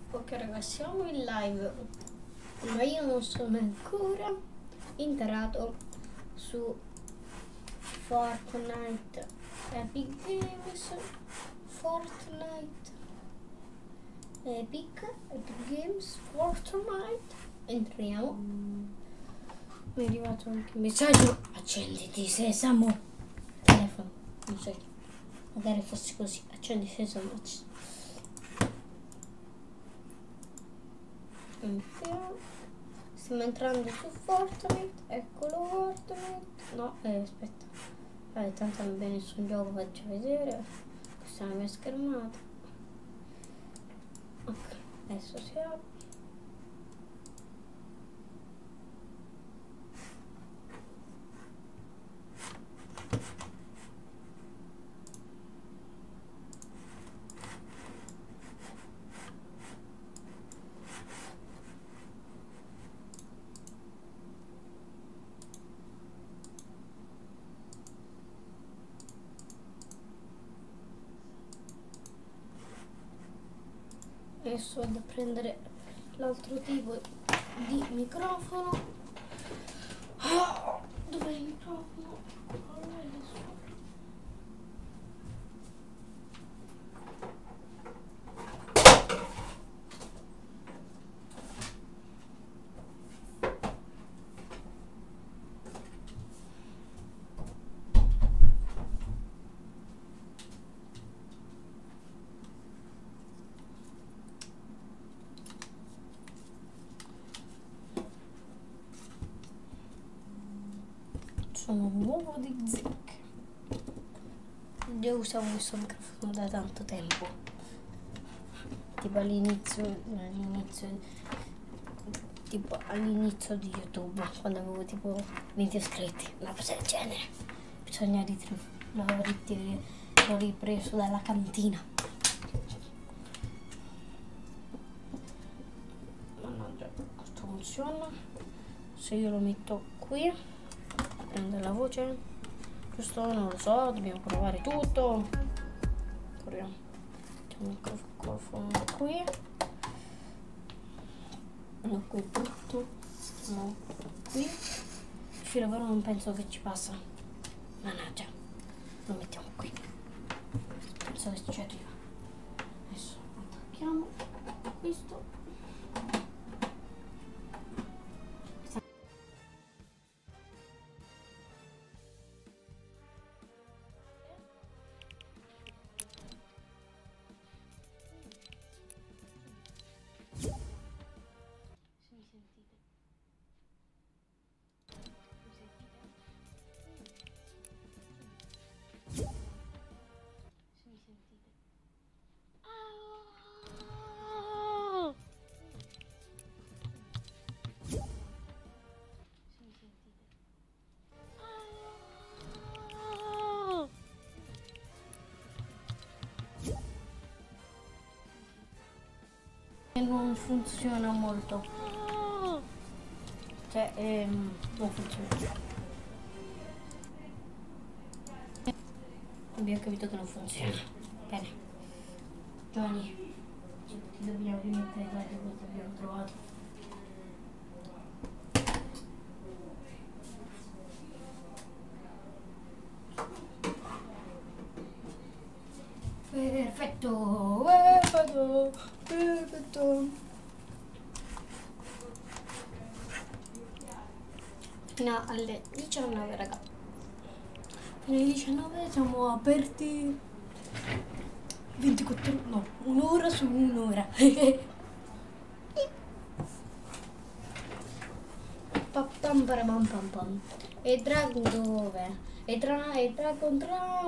Ok ragazzi, siamo in live, ma io non sono ancora entrato su Fortnite Epic Games. Fortnite Epic Games Fortnite. Entriamo. Mi è arrivato anche un messaggio: accenditi Sesamo. Telefono, non so, magari fosse così. Accendi Sesamo. Stiamo entrando su Fortnite. Eccolo Fortnite. No, aspetta. Tanto non viene nessun gioco, faccio vedere. Questa è la mia schermata. Ok, adesso si apre. Adesso vado a prendere l'altro tipo di microfono. Dov'è il microfono? Sono nuovo di Zec. Io usavo questo microfono da tanto tempo, tipo all'inizio di YouTube, quando avevo tipo 20 iscritti, una cosa del genere. Bisogna l'ho ripreso dalla cantina. Mannaggia, questo funziona. Se io lo metto qui, prende la voce, giusto? Non lo so, dobbiamo provare tutto. Proviamo. Mettiamo il microfono qui. No, qui tutto. No, qui. Filo, però non penso che ci passa. Mannaggia. Lo mettiamo qui. Penso che ci arriva. Adesso attacchiamo questo. Non funziona molto, cioè non funziona. Abbiamo capito che non funziona. Bene, Johnny, ti dobbiamo rimettere, guarda cosa abbiamo trovato. Perfetto, perfetto. Fino alle 19, raga. Fino alle 19 siamo aperti 24, no, un'ora su un'ora. Pam pam pam pam. E Drago dov'è? E Drago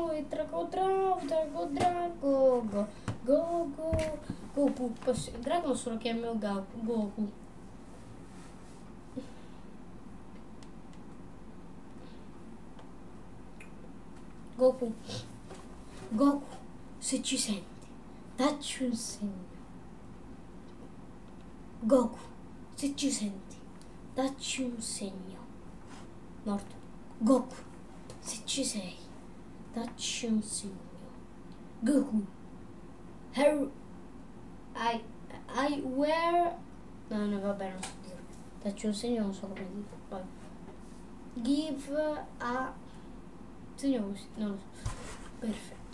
Goku. Drago solo chiamo Goku. Goku, se ci senti, dacci un segno. Goku, se ci senti, dacci un segno. Morto. Goku, se ci sei, dacci un segno. Goku, I wear... No, vabbè, non so dire. Dacci un segno, non so come dire. Vabbè. Give a... segno così, non lo so. Perfetto.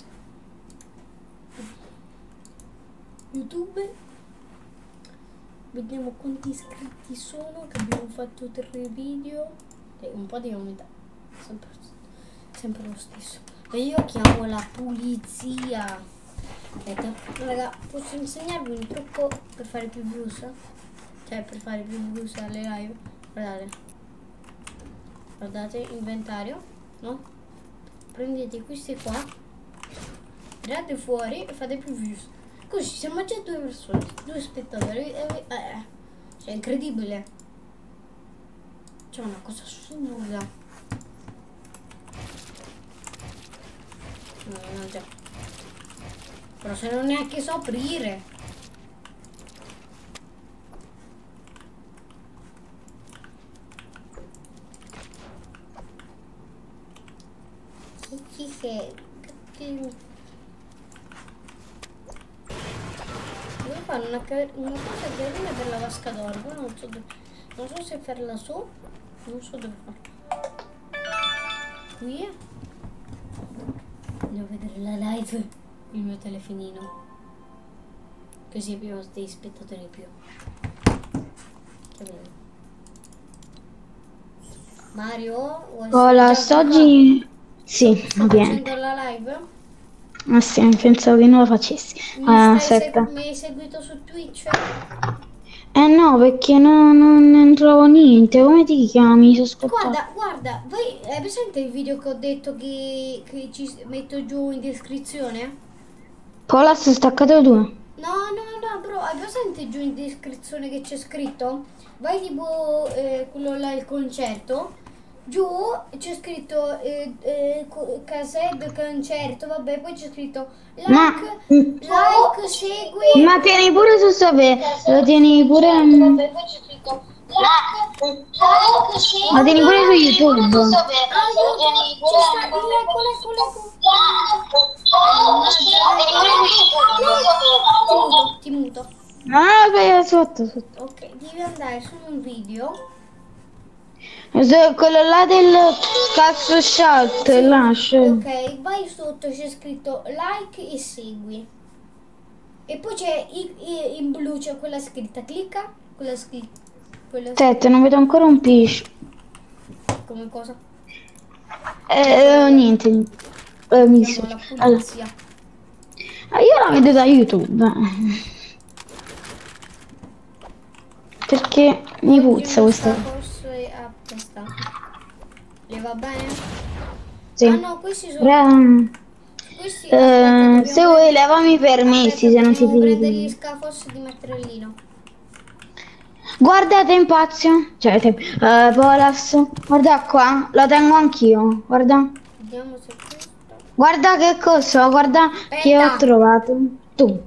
YouTube. Vediamo quanti iscritti sono, che abbiamo fatto 3 video. Un po' di aumentare. Sempre lo stesso. E io chiamo la pulizia. Aspetta, raga, posso insegnarvi un trucco per fare più views? Cioè per fare più views alle live. Guardate, inventario, no? Prendete questi qua, tirate fuori e fate più views. Così siamo già 2 persone, 2 spettatori. Cioè incredibile. C'è una cosa assurda. No, già. Però se non neanche so aprire. Chi sei? Devo fare una cosa carina per la vasca d'oro, però non so se farla su, non so dove farla. Qui devo vedere la live, il mio telefonino, così abbiamo dei spettatori in più. Che bello. Mario, Hola, oggi... Sì, va bene. facendo la live? Ma sì, pensavo che non lo facessi. Aspetta. Mi hai seguito su Twitch? Eh no, perché non trovo niente. Come ti chiami? Guarda, voi hai presente il video che ho detto che ci metto giù in descrizione? Polas staccato 2. No, bro, hai presente giù in descrizione che c'è scritto? Vai tipo quello là, il concerto. Giù c'è scritto cassette concerto, vabbè, poi c'è scritto like, segui. Ma tieni pure su lo tieni pure. Vabbè, poi c'è scritto like, segui. Ma tieni pure su YouTube. Ci sta ecco. Ti muto. Ah, beh, sotto. Ok, devi andare su un video. Quello là del cazzo shot, lascia. Ok, vai sotto, c'è scritto like e segui. E poi c'è in blu, c'è quella scritta, clicca, quella scritta. Aspetta, non vedo ancora un pesce. Come cosa? Niente. Mi dispiace. Allora. Io la vedo da YouTube. Perché mi puzza questa. Le va bene? Sì. Ah no, questi sono... Questi, aspetta, se vuoi levami i permessi, se non ti devo prendere fidi. gli scafos di Mattrellino. Guarda Tempazio, cioè Polas, guarda qua, lo tengo anch'io, guarda. Vediamo se questo... Guarda che cosa, guarda che ho trovato. Tu.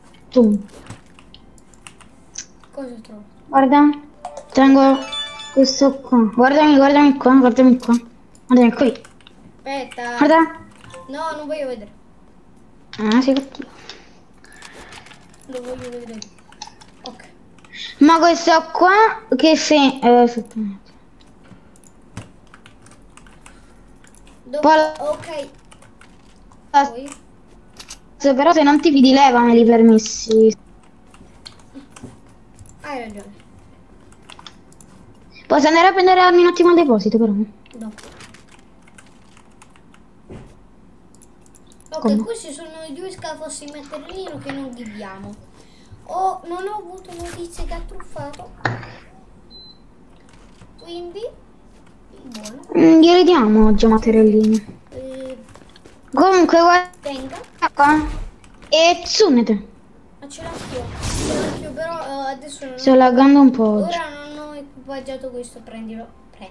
Cosa ho trovato? Guarda, tengo questo qua. Guardami qua. Guardami qui. Aspetta. Guarda. No, non voglio vedere. Ah, sei cattivo. Lo voglio vedere. Ok. Ma questo qua che se... ok. Poi? Però se non ti fidi levameli i permessi. Hai ragione. Posso andare a prendere un attimo al deposito però? No. Ok, come? questi sono i 2 scafossi Mattrellino che non viviamo. Non ho avuto notizie che ha truffato. Quindi buono. Glieli diamo oggi a Mattrellino. Comunque guarda Tenga. qua. E Tsunete. Ma ce l'ho però adesso non Sto laggando un po' oggi. Ora non ho equipaggiato questo, prendilo.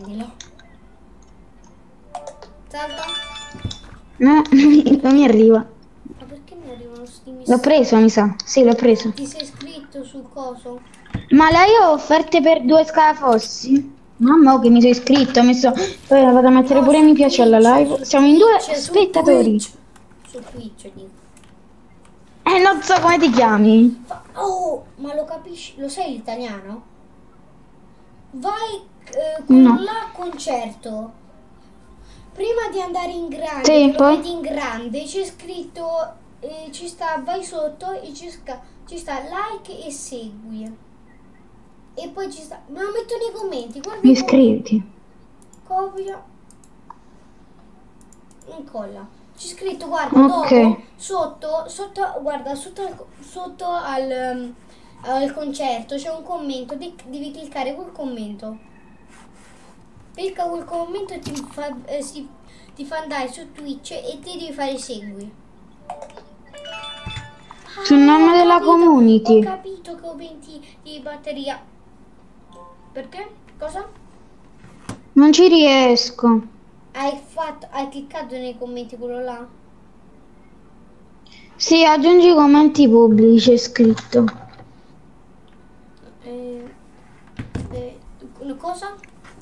Salta. No, non mi arriva. Ma perché mi arrivano sti messaggi? L'ho preso, mi sa. Sì, l'ho preso. Ti sei iscritto sul coso? Ma lei ha offerte per 2 scafossi? Mamma, che mi sono iscritto, poi vado a mettere pure mi piace alla live. Siamo in 2 spettatori. Su Twitch dico. Non so come ti chiami. Oh, ma ma lo capisci? Lo sai l'italiano? Vai con No. la concerto. Prima di andare in grande, Sì, che lo poi? vedi in grande, c'è scritto, ci sta, vai sotto e ci sta like e segui. E poi ci sta, me lo metto nei commenti, guarda i commenti. Iscriviti. Copia. Incolla. C'è scritto, guarda, Ok. dopo, guarda, sotto al concerto c'è un commento, devi cliccare quel commento. Clicca quel commento e ti fa andare su Twitch e ti devi fare segui. Sul nome della community. Ho capito che ho 20 di batteria. Perché? Cosa? Non ci riesco. Hai cliccato nei commenti quello là? Sì, aggiungi commenti pubblici, è scritto. Cosa?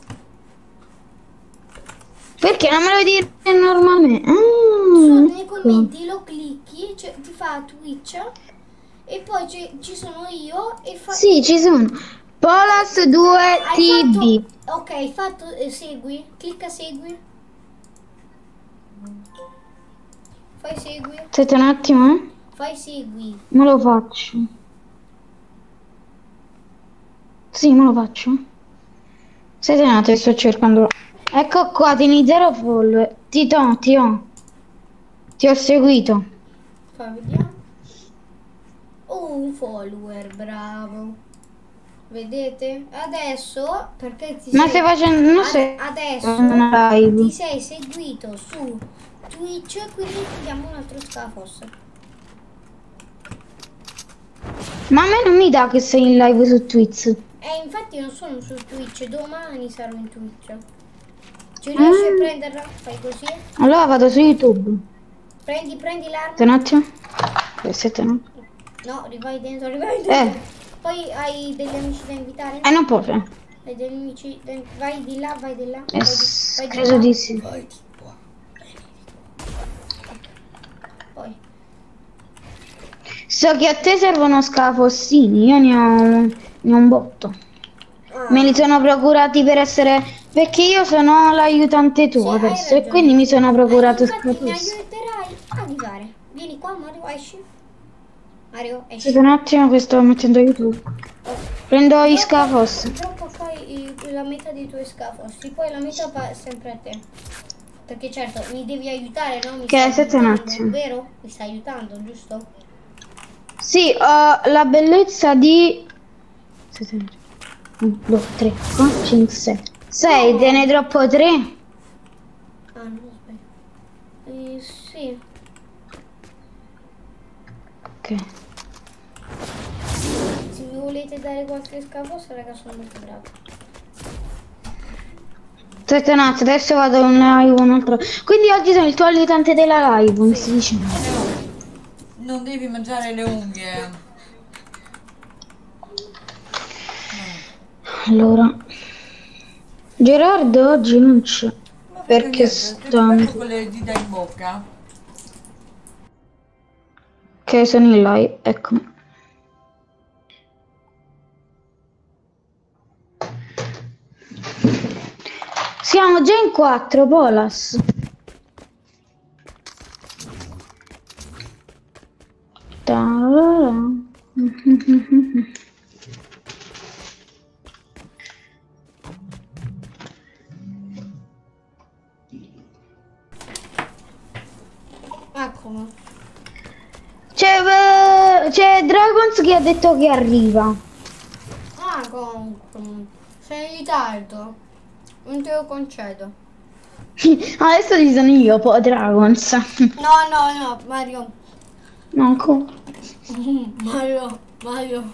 Perché non me lo devi dire normalmente? Nei Ecco. commenti lo clicchi, cioè, ti fa Twitch e poi ci sono io e fa... Sì, ci sono. Polas 2 TB. Ok, hai fatto segui, clicca segui. Fai segui. Aspetta un attimo, eh. Fai segui. Me lo faccio. Sì, me lo faccio. Aspetta un attimo, sto cercando. Ecco qua, tieni 0 follower. Ti ho seguito. Fai vediamo. Un follower, bravo. Vedete? Adesso, perché ti Ma stai facendo... Non sei... adesso una live. ti sei seguito su Twitch, quindi ti diamo un altro scafos. Ma a me non mi dà che sei in live su Twitch. Infatti non sono su Twitch, domani sarò in Twitch. Ci riesci a prenderla? Fai così. Allora vado su YouTube. Prendi l'arma. Aspetta un attimo. Aspetta, no? No, rivai dentro. Poi hai degli amici da invitare? Non posso. Hai degli amici da... Vai di là, vai di là. Credo di sì. Vai di qua. Poi. So che a te servono scafossini, io ne ho un botto. Me li sono procurati per essere... Perché io sono l'aiutante tuo Sì, hai adesso e ragione. quindi mi sono procurato Infatti mi scafossi. aiuterai a guidare. Vieni qua Mario, esci. Mario, esci. Aspetta un attimo che sto mettendo YouTube. Prendo i scafossi. Dopo fai la metà dei tuoi scafossi, poi la metà va sempre a te. Perché certo, mi devi aiutare, no? Che aspetta un aiutando, attimo. vero? Mi stai aiutando, giusto? Sì, ho la bellezza di... 1, 2, 3, 4, 5, 6. 6, te ne troppo 3? Ah, no, aspetta. Sì. Ok. Se mi volete dare qualche scafo, raga, sono molto bravo. Aspetta un attimo, adesso vado in live un altro. Quindi oggi sono il tuo aiutante della live, mi si dice. Non devi mangiare le unghie. Allora, Gerardo oggi non c'è. Perché sta... Con le dita in bocca. Che sono in live, ecco. Siamo già in 4, Polas. Ecco. C'è Dragons che ha detto che arriva. Ah, comunque. Sei in ritardo. Non te lo concedo. Adesso ci sono io, poi Dragons. No, Mario. No, ancora. Mario.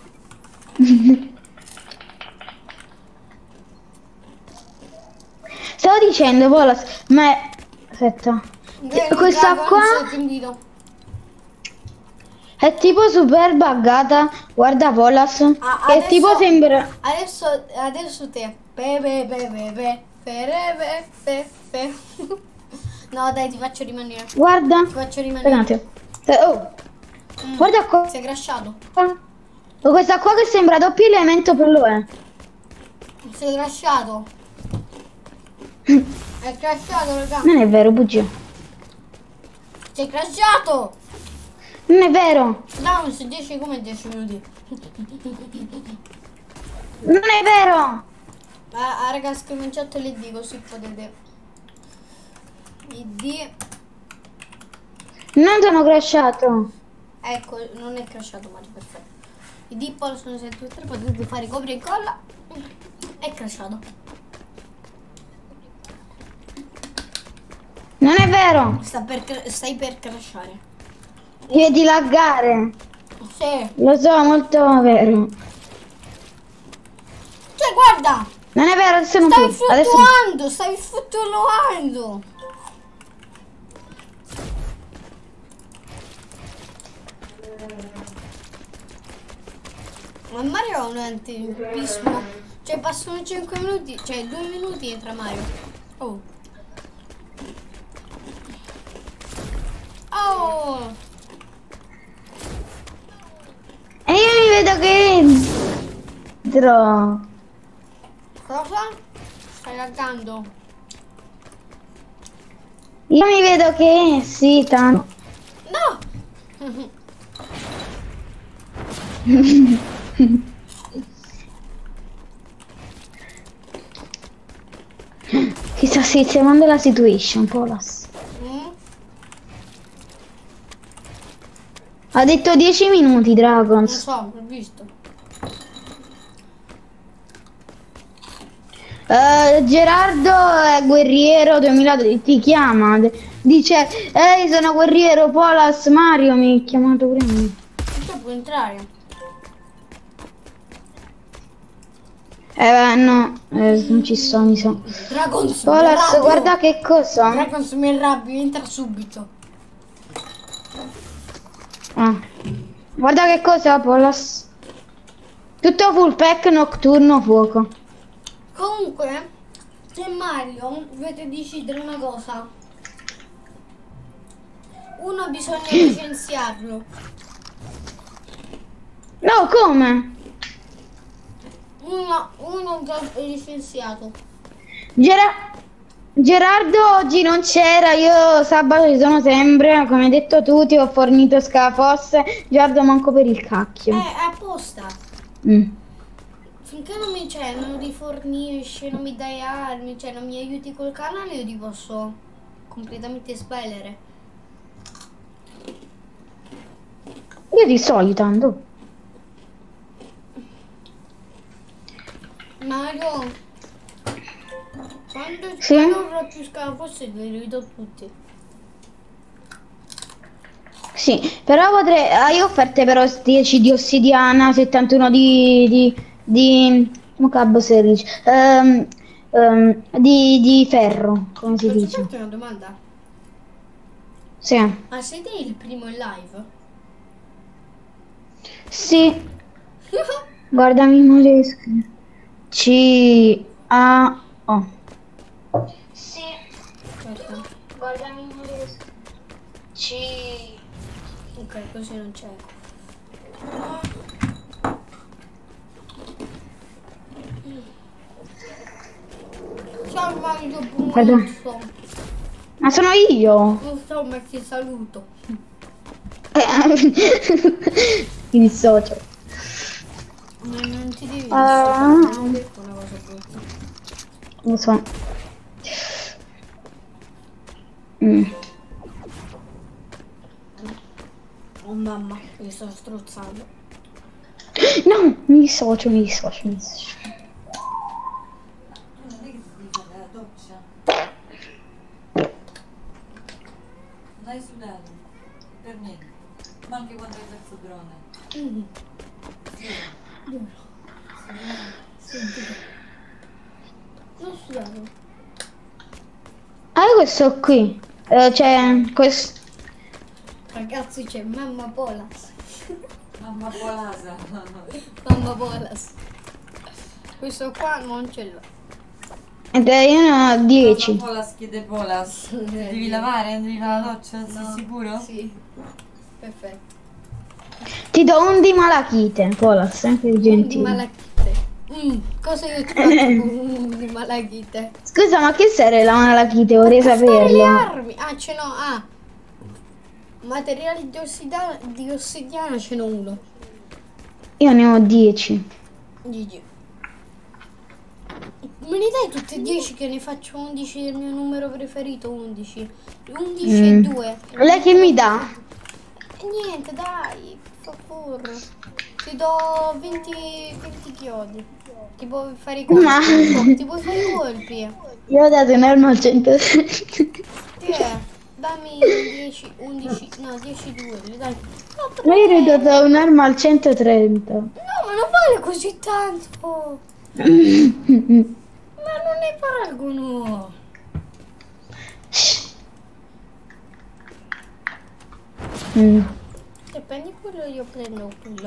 Stavo dicendo, Polas, ma... Aspetta. Questa qua è tipo super buggata. Guarda, Polas. Che tipo sembra... Adesso te. No, dai, ti faccio rimanere. Guarda. Ti faccio rimanere. Aspetta un attimo. Oh. Guarda qua. Sei crashato. Oh, questa qua che sembra doppio elemento per lo è. Sei crashato. È crashato, raga. Non è vero, bugia. Sei crashato. Non è vero. No, se 10 come 10 minuti. Non è vero. Raga, scrivo in chat l'ID così potete. ID. Non sono crashato. Ecco, non è crashato, ma perfetto. ID possono 723, potete fare copia e incolla. È crashato. Non è vero. Stai per crashare. Vedi laggare. Sì. Lo so, molto vero. Cioè, guarda. Non è vero, adesso non Stai più. Adesso... fluttuando, stai fluttuando. Ma Mario ha un antipismo. Cioè passano 5 minuti, cioè 2 minuti entra Mario. Oh. Oh. E io mi vedo che entro. Cosa? Stai laggando? Io mi vedo che sì, tanto. No! Chi sta sistemando la situation, Polas. Mm? Ha detto 10 minuti, Non Dragons. so, ho visto. Gerardo è guerriero 2000, ti chiama. Dice, ehi, sono guerriero, Polas, Mario mi ha chiamato pure me. Cioè può entrare. No, non ci sto, mi sa. Dragons, Polas, mi arrabbio. guarda che cosa. Dragons mi arrabbio, entra subito. Ah. Guarda che cosa, Polas. Tutto full pack notturno fuoco. Comunque, se Mario dovete decidere una cosa. Uno bisogna licenziarlo. No, come? Uno già è licenziato. Gerardo oggi non c'era, io sabato ci sono sempre, come hai detto tu, ti ho fornito scafosse, Gerardo manco per il cacchio. È apposta. Mm. Finché non mi, cioè, non rifornisci, non mi dai armi, cioè non mi aiuti col canale, io ti posso completamente spellere. Io ti sto aiutando. Mario, quando Sì? non avrò più scafosse li rido tutti. Sì, però potrei... io ho offerte però 10 di ossidiana, 71 come cavolo si dice? Di ferro, come si Posso dice? farti una domanda? Sì. Ma siete il primo in live? Sì. Guardami moleschi. C-A-O. Sì. Aspetta. Guardami moleschi. C... Ok, così non c'è. Ciao Mario, Guarda. non so. Ma sono io. Non so, ma ti saluto. Mi dissocio. Ma non ti devi Ah. dissociare, non ho detto una cosa brutta. Lo so. Mm. Oh mamma, mi sto strozzando. No, mi dissocio. Non è che ti devi fare la doccia. Non hai sudato. Per niente. Ma anche quando hai perso drone. Non studiato. Ah, questo qui. C'è questo. Ragazzi, c'è mamma Polas. Mamma Polasa. Mamma Polas. Questo qua non ce l'ho. Ed è io ne ho 10. Mamma Polas chiede Polas. Devi lavare? Devi fare la doccia? Sei sicuro? Sì. Perfetto. Ti do un di malachite, Polas, sempre Di gentile. malachite. Cosa io ti faccio con di malachite? Scusa, ma che serve la malachite? Vorrei Fare le saperlo. armi. Ah, ce n'ho. Ah. Materiali di ossidiana ce n'ho uno. Io ne ho 10. Gigi. Me ne dai tutte e 10 che ne faccio 11 del mio numero preferito? 11. 11 e 2. Lei che mi dà? E niente, dai, per favore. Ti do 20 chiodi. Ti puoi fare i colpi. Ma- Ti puoi fare i colpi. Io ho dato un'arma al 100. Dammi 10, 11, no 10 2, dai. No, Ma io ho dato un'arma al 130. no, ma non vale così tanto. Ma non ne paragono. Se prendi quello io prendo quello.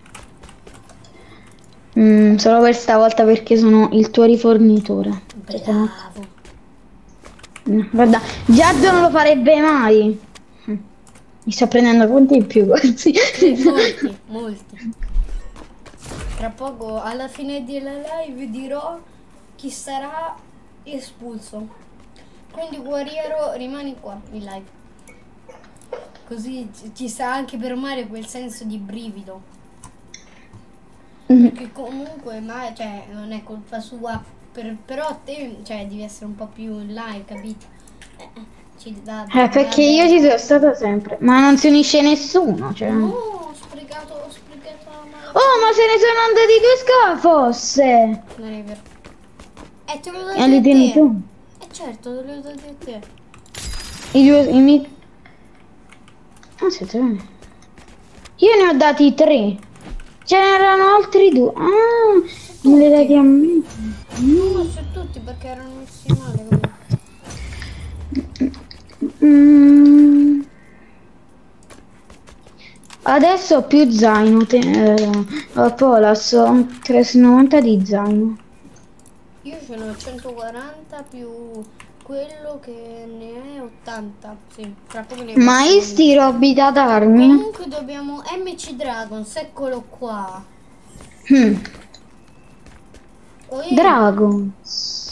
Solo per stavolta perché sono il tuo rifornitore. Bravo. Guarda, Giorgio non lo farebbe mai. Mi sto prendendo punti in più quasi. Molti. Tra poco, alla fine della live, dirò chi sarà espulso. Quindi guerriero, rimani qua in live. Così ci sta anche per Mario quel senso di brivido. Perché comunque cioè, non è colpa sua, però te devi essere un po' più in live, capito? Perché io ci sono stata sempre. Ma non si unisce nessuno, cioè. No, ho sprecato la mano. Oh, ma se ne sono andati due scafosse! Non è vero. Te lo E li tieni te. tu? Certo, te lo do a te. I miei... Ah, siete bene. Io ne ho dati 3. Ce n'erano altri 2. Ah, me li dati a me. No, su tutti perché erano messi male. Adesso ho più zaino. Polas, ho 390 di zaino. Io ce n'ho 140 più quello che ne è 80. Sì, tra poco ne Ma faccio sti robi da darmi? Comunque dobbiamo MC Dragons, eccolo qua. Oh, Dragons.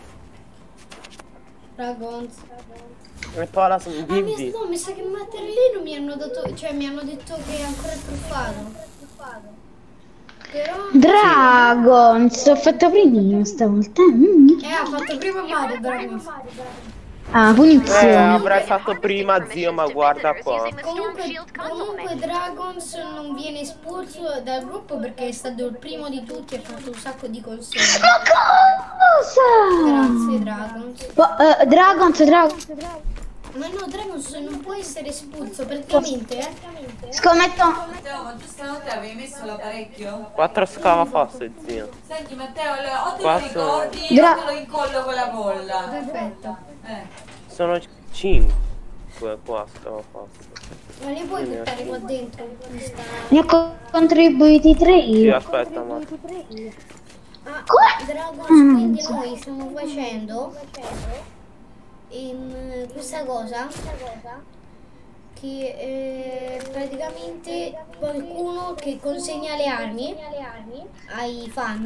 E poi la sono vivi. No, mi sa che materialino mi hanno dato, cioè mi hanno detto che è ancora truffato. Però Dragons, ho fatto prima stavolta. ha fatto prima Mario Dragons. Ah, punizione. Avrei fatto prima, zio, ma guarda qua. Comunque Dragons non viene espulso dal gruppo perché è stato il primo di tutti e ha fatto un sacco di consegne. Ma cosa? Grazie Dragons. Dragons. Ma no, Dragons non può essere espulso praticamente, Scommetto. Matteo, ma tu stanotte avevi messo l'apparecchio? 4 scava fosse, zio. Senti Matteo, o te lo Quattro. ricordi o te lo incollo con la colla? Perfetto. Sono 5 qua scava fosse. Ma li puoi buttare qua dentro? Ne ho contribuiti 3 Sì, io. aspetta, ma... Dragons, quindi noi stiamo facendo questa cosa che praticamente qualcuno che consegna le armi ai fan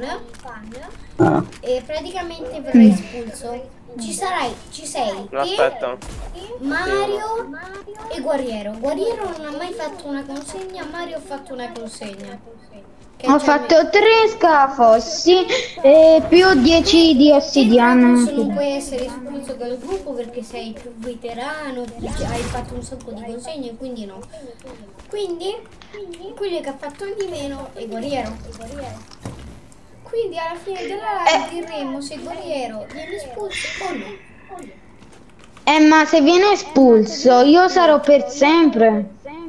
e praticamente verrà espulso. Ci sei te, Aspetta. Mario e Guerriero. Guerriero non ha mai fatto una consegna, Mario ha fatto una consegna. Ho fatto 3 scafossi e più 10 di ossidiana. Non puoi essere espulso dal gruppo perché sei più veterano, hai fatto un sacco di consegne, quindi no. Quindi quello che ha fatto di meno è Guerriero. Quindi alla fine della live diremo se Guerriero viene espulso o no. Ma se viene espulso io sarò per sempre.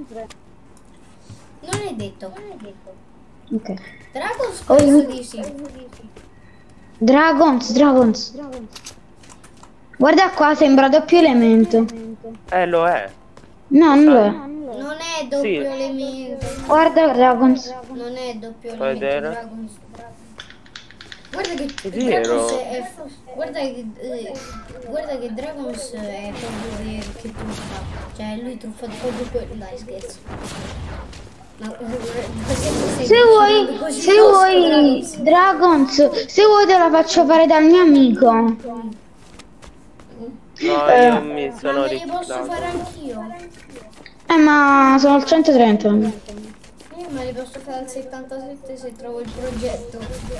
Non è detto. Ok. Dragons penso di sì. Dragons. Guarda qua, sembra doppio elemento. Lo è. No, non lo è. Non è doppio elemento. Guarda Dragons. Non è doppio Fai elemento. vedere? Dragons. Guarda che È vero. Dragons è, guarda che Dragons è proprio che truffa. Cioè lui truffa proprio quello. Dai, scherzo. Se vuoi Dragons, se vuoi te la faccio fare dal mio amico. No, io mi sono Ma me li posso riciclato. fare anch'io. Ma sono al 130. Io me li posso fare al 77 se trovo il progetto.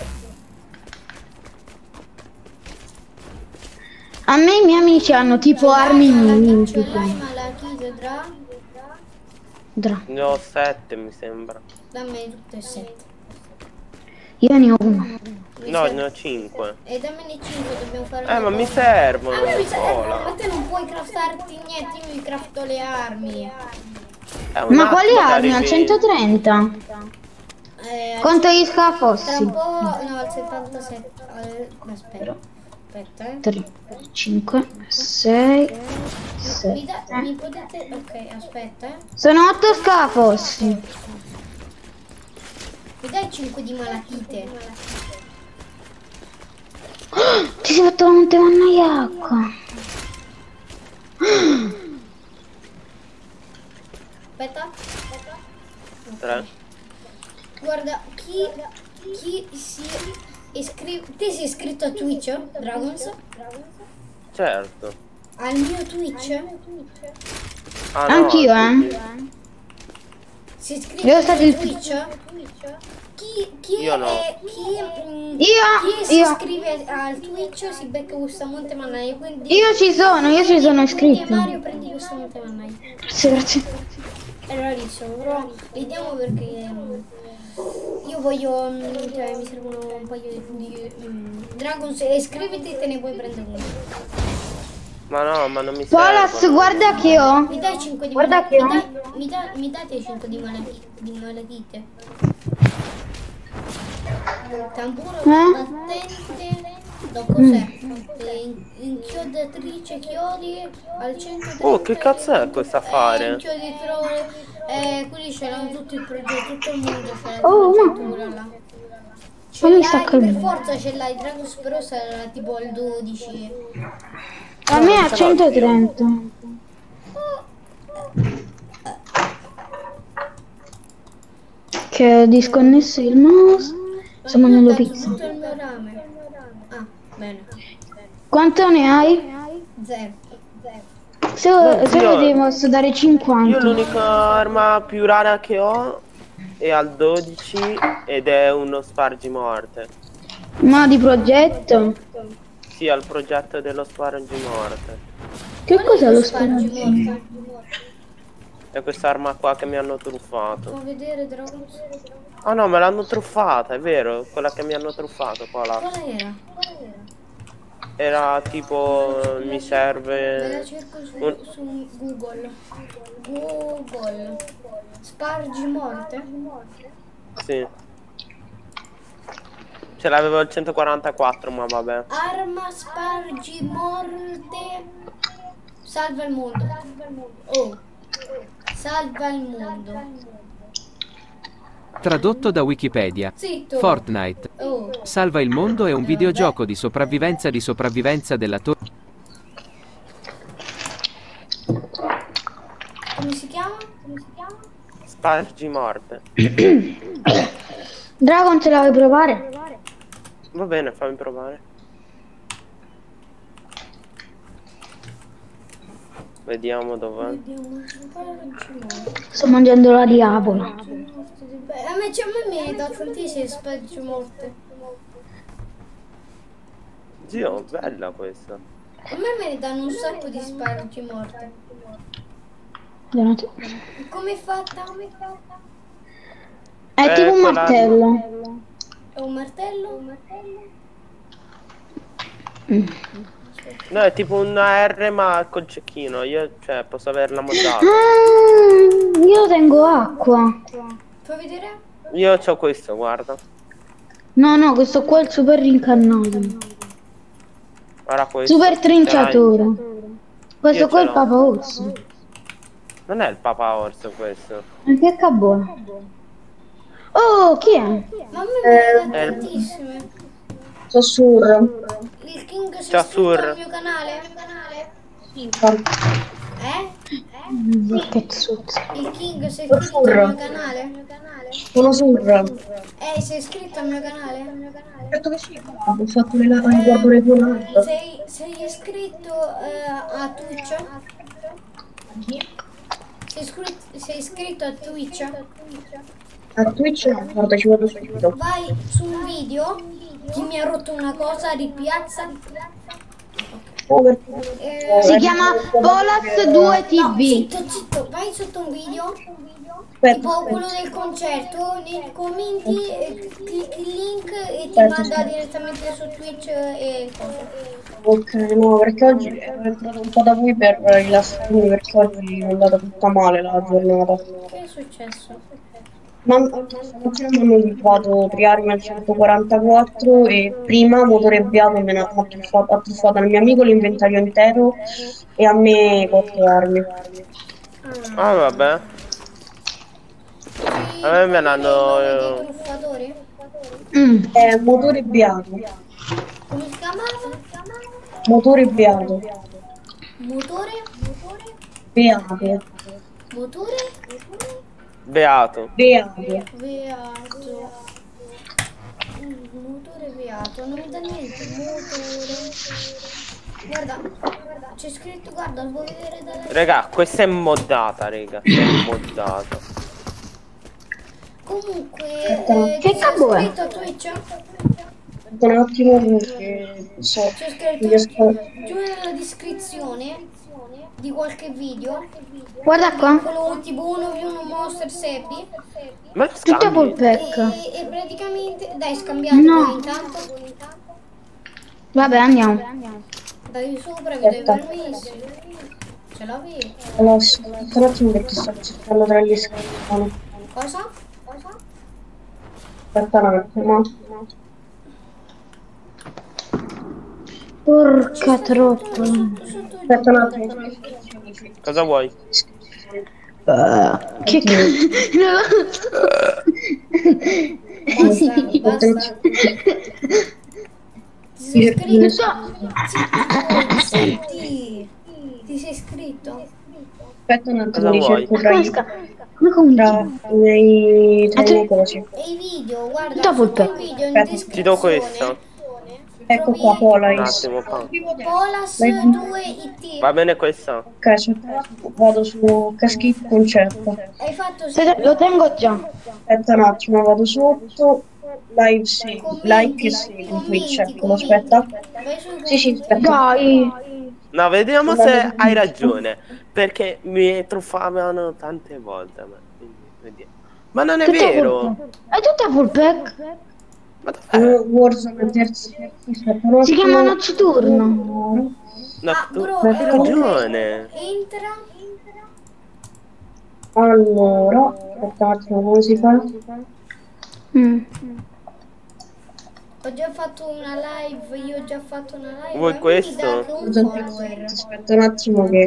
A me i miei amici hanno tipo armi mini. Ce l'hai Malachite Dra. Ne ho 7 mi sembra. Dammi tutte e 7. Io ne ho uno. No, ne ho 5. E dammene 5, dobbiamo fare Ma una mi cosa. servono. A me mi serve, Cola. ma te non puoi craftarti niente, io mi crafto le armi. È un Ma quali attimo che armi? Al arrivi- 130? Quanto gli Tra scafossi? un po', no, al 77. Aspetta, aspetta, 3, 5, 6, 7. Mi potete... Ok, aspetta, Sono 8 scafossi. Mi dai 5 di malachite? Ti sei fatto la montemanna Iacqua. Aspetta. 3. Guarda, chi si iscrive... Te sei iscritto a Twitch, Dragons? Certo. Al mio Twitch? Ah, no, Anch'io, Si iscrive Devo a stare il- Twitch? Chi Io no. chi si Io. iscrive al Twitch si becca questa montemannaia, quindi... Io ci sono quindi iscritto. Mario prendi questa montemannaia. Grazie, grazie. È rarissimo, però vediamo perché io voglio, cioè mi servono un paio di Dragons, e iscriviti e te ne puoi prendere uno. Ma no, ma non mi Polas, servono. guarda che ho. Mi dai 5 di Guarda che malachite? Mi date 5 di malachite? Tamburo battente. No, cos'è? Inchiodatrice chiodi al 130. Oh, che cazzo è questo affare? Inchioditrone. Quelli ce l'hanno tutto il progetto, tutto il mondo ce l'ha Oh, il ma- progetto quello là. Ma mi sta Per calmando. forza ce l'hai Dragos, però sarà tipo al 12. A me a 130. Che ho disconnesso il mouse. Sto mangiando pizza. Tutto il mio rame. Ah, bene. Quanto ne hai? 0. Se Zio, ti posso dare Io 50. l'unica arma più rara che ho è al 12 ed è uno spargimorte. Ma di progetto? Sì, al progetto dello spargimorte. Che cos'è lo Spargi spazio? morta. È quest'arma qua che mi hanno truffato. Fa vedere Dragos. Ah no, me l'hanno truffata, è vero, quella che mi hanno truffato qua là. Qual era? Era tipo, mi Me la serve... cerco un- su Google. Google. Spargi morte? Sì. Ce l'avevo al 144, ma vabbè. Arma spargi morte. Salva il mondo. Oh. Salva il mondo. Tradotto da Wikipedia. Zitto. Fortnite. Oh. Salva il mondo è un videogioco di sopravvivenza della torre. Come si chiama? Spargimorte. Dragon, ce la vuoi provare? Va bene, fammi provare. Vediamo dov'è. Vediamo. Spargi morte. Sto mangiando la diavola. A me mi dà tantissime spargi morte. Zio, bella questa. A me ne danno un sacco di spargi morte. Donati. Come è fatta? È tipo un quella- martello. È un martello? No, è tipo una R ma col cecchino. Io, cioè, posso averla montata. Ah, io tengo acqua. Fai vedere? Io c'ho questo, guarda. No, questo qua è il super rincarnato. Guarda questo. Super Ce trinciatore. Questo Io qua è ce il l'ho. papa orso. l'hai? Non è il papa orso questo. Ma che cabona. Oh, chi è? Ma a me ne dà Eh. tantissime. Sussurro. Il King si è Ciao, iscritto Sur. al mio canale? Che zuzzo. Il King, sei iscritto al mio canale? Sono Sur. Sei iscritto al mio canale? Certo che sì, ho fatto le guardo le tue live. Sei iscritto a Twitch? Sei iscritto a Twitch? A Twitch no, guarda, ci vado subito. Vai su un video, chi mi ha rotto una cosa, ripiazza. Oh, perché- Si chiama Polas2TV. Zitto, vai sotto un video, Aspetta, tipo quello del concerto, nei commenti, clicchi il link e ti manda direttamente su Twitch e cose. ok, no, perché oggi ero entrato un po' da voi per rilassarmi, perché oggi è andata tutta male la giornata. Che è successo? Ma stamattina mi hanno trovato triarmi al 144 e prima motore avviato ha truffato al mio amico l'inventario intero e a me 4 armi. Ah, vabbè. A me me l'hanno... Dei truffatori? È motore avviato. Come si chiamava? Motore avviato. Motore? Beato. Motore? Beato. Beato. Beato. Motore beato, non mi dà niente. Motore. Guarda, c'è scritto, guarda, lo vuoi vedere dalla... Raga, questa è moddata, raga. È moddata. Comunque, Che ti sei cavolo è? iscritto a Twitch? Un attimo perché so. C'è scritto riesco- giù nella descrizione di qualche video. Guarda qua. Quello tipo 1v1 Monster Seppi. Ma Tutto scambi. full pack. E praticamente, dai, scambiato No. poi intanto. Vabbè, andiamo. Dai sopra, vedo i permessi. Ce l'avevi. Allora, aspetta un attimo perché sto cercando tra gli iscrizioni. Cosa? Aspetta un attimo. Porca troppo. Aspetta un attimo. Cosa vuoi? Che Basta. Ti sei iscritto? Senti. Ti sei iscritto? Aspetta un attimo, Cosa ricerco tra i Come comincia? miei cosi. E i video, guarda, Tutto full sotto il pack. video in Aspetta. descrizione. Ti do questo. Ecco qua, Un Polais. attimo qua. Polas 2 IT. Va bene questo? Ok, vado su Caschetto Concerto. Hai fatto Lo tengo già. Aspetta un attimo, vado sotto. Live segui, like e segui Twitch, eccolo, aspetta. Vai su Sì, aspetta. Dai. No, vediamo se hai ragione. Perché mi truffavano tante volte. Vediamo. Ma non è Tutto vero. full pack. È tutto full pack. Ma dov'è? Warzone terzi. Aspetta un Si attimo. chiama Nocturno. No, tu bro, hai ragione. entra. Allora, aspetta un attimo, come si fa? Ho già fatto una live, io ho già fatto una live. Vuoi a me questo? mi dà anche un follower. Aspetta un attimo che...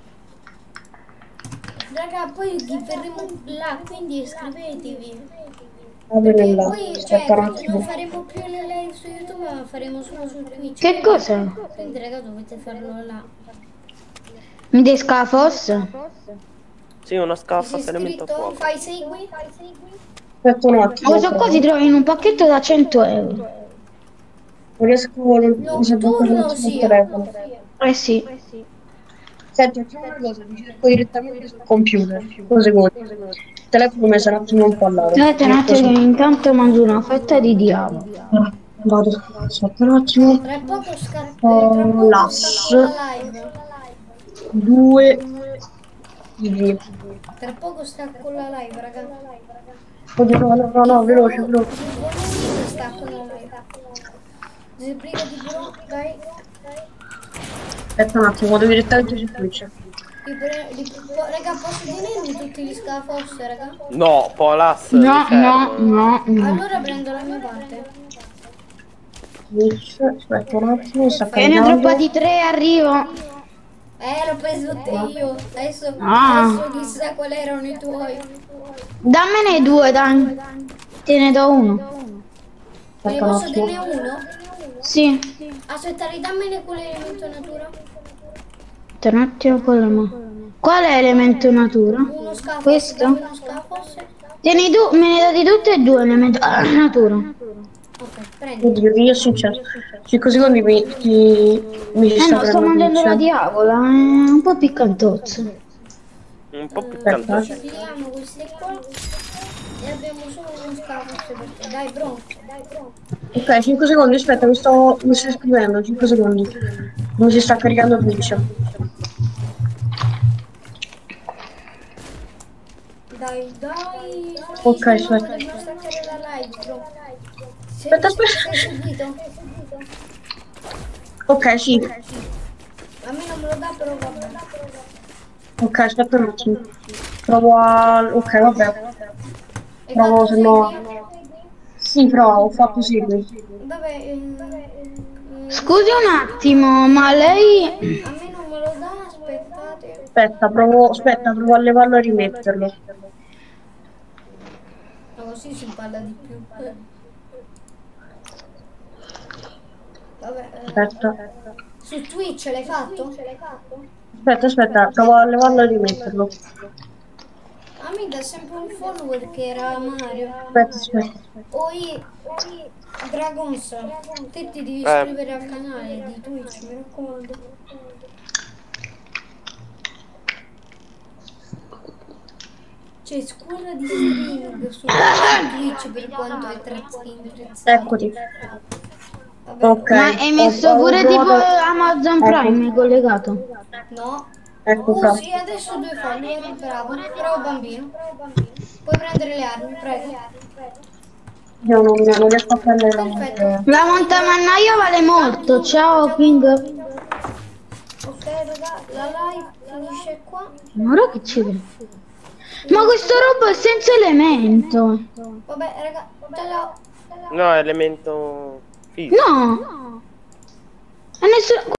Raga, poi vi verremo là, quindi iscrivetevi. Apri Perché là, poi, aspetta un non attimo. faremo più le live su YouTube, ma faremo solo su Twitch. Che cos'è? Quindi raga, dovete farlo là. Mi dai scafos? Sì, uno Ti scafo sei se ne metto a iscritto? fuoco. Fai segui? Aspetta un attimo. Questo qua si trova in un pacchetto da 100 euro. Non riesco non so Nocturno sul sì. telefono. Eh sì. Senti, facciamo una cosa, mi cerco direttamente sul computer. Un secondo. Il telefono mi sarà un attimo un po' al lato. Aspetta un attimo che intanto mangio una fetta di diavolo. Vado, aspetta un attimo. Tra poco stacco la live. 2 video. Tra poco stacco la live, raga. No, veloce. Stacco la live. Sbrigati bro, dai. Aspetta un attimo, vado direttamente su Twitch. Raga, posso tenermi tutti gli scafos, raga? No, Polas. No, mi no, fermo. no, no. Allora prendo la mia parte. Twitch, aspetta un attimo, sta Ne ho caricando. droppati 3, arrivo. L'ho preso tutte io. Adesso chissà quali erano i tuoi. Dammene 2, dai. Te ne do uno. Ne Aspetta un posso attimo. darne uno? Sì. Aspetta, ridammene quelle elemento natura. Un attimo con la mano. Qual è elemento natura? Uno scafo. Questo? Uno scafo. Tieni tu, me ne dati tutte e due elemento natura. Ok, prendi. Oddio, che gli è successo? 5 secondi mi si sta No, sto prendendo mangiando la Twitch. diavola, è un po' piccantozzo. Un po' piccante. Ci filiamo queste qua. E abbiamo solo uno scafo per te. Dai, bro. Ok, 5 secondi, aspetta, mi sto scrivendo, 5 secondi. Mi si sta caricando Twitch. Dai. Ok, Se no, aspetta. dobbiamo staccare la live, bro. Aspetta. Sei seguito? Ok, sì. A me non me lo dà, però vabbè. Ok, aspetta un attimo. Provo a... Ok, vabbè. E Provo, quanto se no... segui? Sì, però ho fatto segui. Vabbè, Scusi un attimo, ma lei... a me non me lo dà, aspettate. Aspetta, provo a levarlo e rimetterlo. No, così si parla di più. Vabbè, Aspetta. su Twitch l'hai fatto? Aspetta, provo a levarlo e rimetterlo. A me dà sempre un follower che era Mario. Aspetta. Poi Dragons, te ti devi iscrivere al canale di Twitch, mi raccomando. C'è scuola di streaming su Twitch per quanto è prezzato. Eccoti. Vabbè, Ok. Ma hai messo ho pure tipo provato- Amazon Ecco. Prime collegato? no. Ecco Oh qua. sì, adesso 2 follower, bravo bambino. Puoi prendere le armi, prego. Io non riesco a prendere la Perfetto. moneta. La montamannaia vale molto, ciao Ping. Ok raga, la live finisce qua. Ma ora che ci vede? Ma questo robo è senza elemento. Vabbè raga, ciao. No, elemento fisico. No. E nessuno...